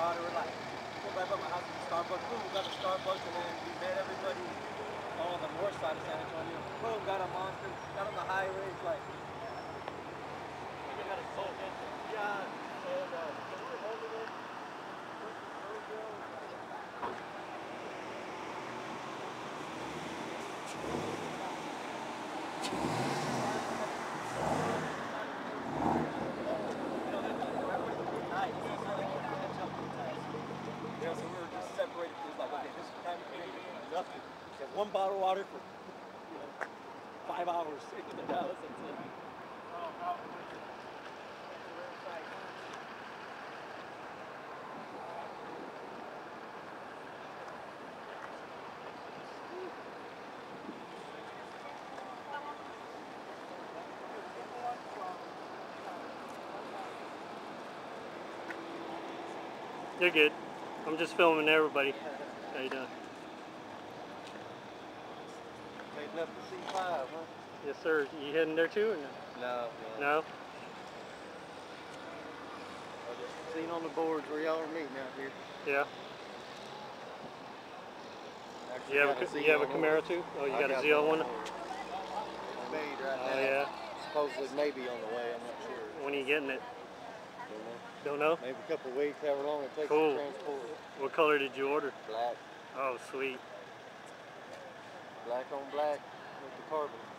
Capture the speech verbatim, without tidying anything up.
daughter were like, go back up my house to the Starbucks. Boom, got a Starbucks, and then we met everybody on the north side of San Antonio. Boom, got a monster, got on the highway. It's like, you got a soul. Yeah, and uh, we were holding it. Yeah, so we were just separated. It was like, okay, this is time to drink nothing. Just one bottle of water for, you know, five hours in the house. That's it. You're good. I'm just filming everybody. How you doing? Heading up to C five, huh? Yes, sir. You heading there too, or no? No. No? No? I just seen on the boards where y'all are meeting out here. Yeah. Actually, You have a, you have a Camaro too? Oh, you I got, got a Z L one? Made right Oh, now. yeah. Supposedly maybe on the way, I'm not sure. When are you getting it? Don't know. Don't know? Maybe a couple of weeks, however long it takes Cool. to transport it. What color did you order? Black. Oh, sweet. Black on black with the carbon.